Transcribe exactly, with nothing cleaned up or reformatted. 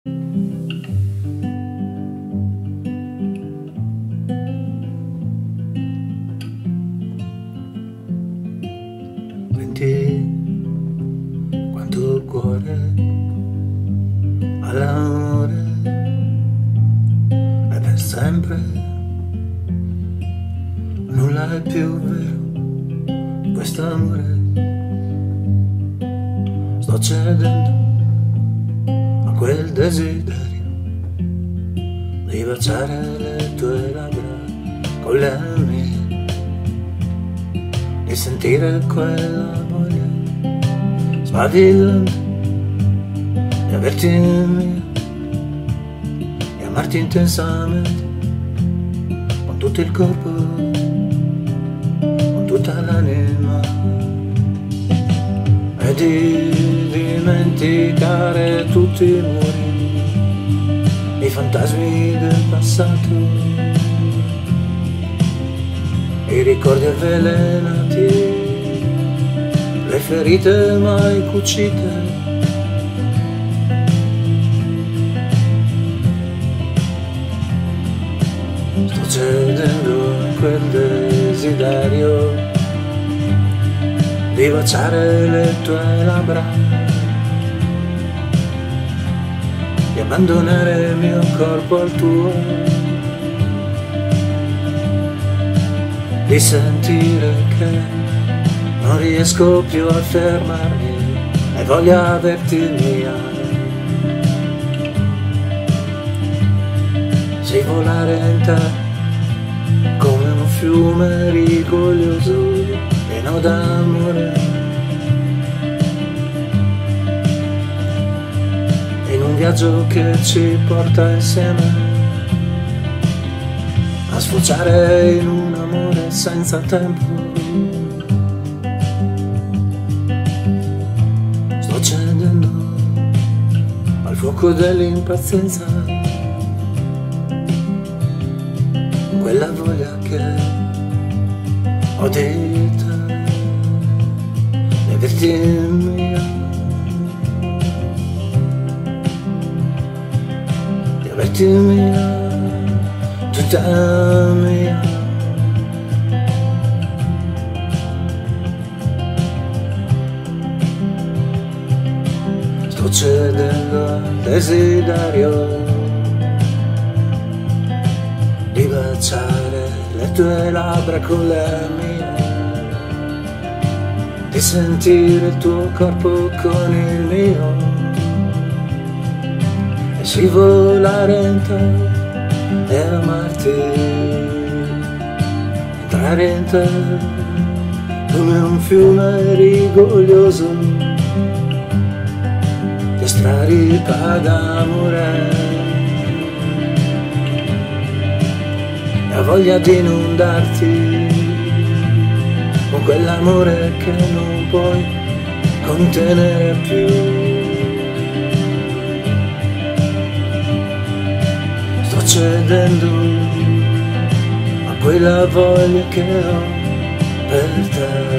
Senti quanto il cuore all'amore è per sempre, nulla è più vero di questo amore. Sto cedendo a quel desiderio di baciare le tue labbra con le mie, di sentire quella voglia sfavillante di averti mia, di amarti intensamente con tutto il corpo, con tutta l'anima, e di dimenticare tutti i muri, i fantasmi del passato, i ricordi avvelenati, le ferite mai cucite. Sto cedendo a quel desiderio di baciare le tue labbra, di abbandonare il mio corpo al tuo, di sentire che non riesco più a fermarmi e voglio averti mia, sei volare in te come un fiume rigoglioso pieno d'amore, in un viaggio che ci porta insieme a sfociare in un amore senza tempo. Sto cedendo al fuoco dell'impazienza, quella voglia che ho di te, di averti mia, di averti mia, tutta mia. Sto cedendo al desiderio di baciare le tue labbra con le mie, di sentire il tuo corpo con il mio e scivolare in te e amarti, entrare in te come un fiume rigoglioso che straripa d'amore, e ha voglia di inondarti con quell'amore che non puoi contenere più. Sto cedendo a quella voglia che ho per te.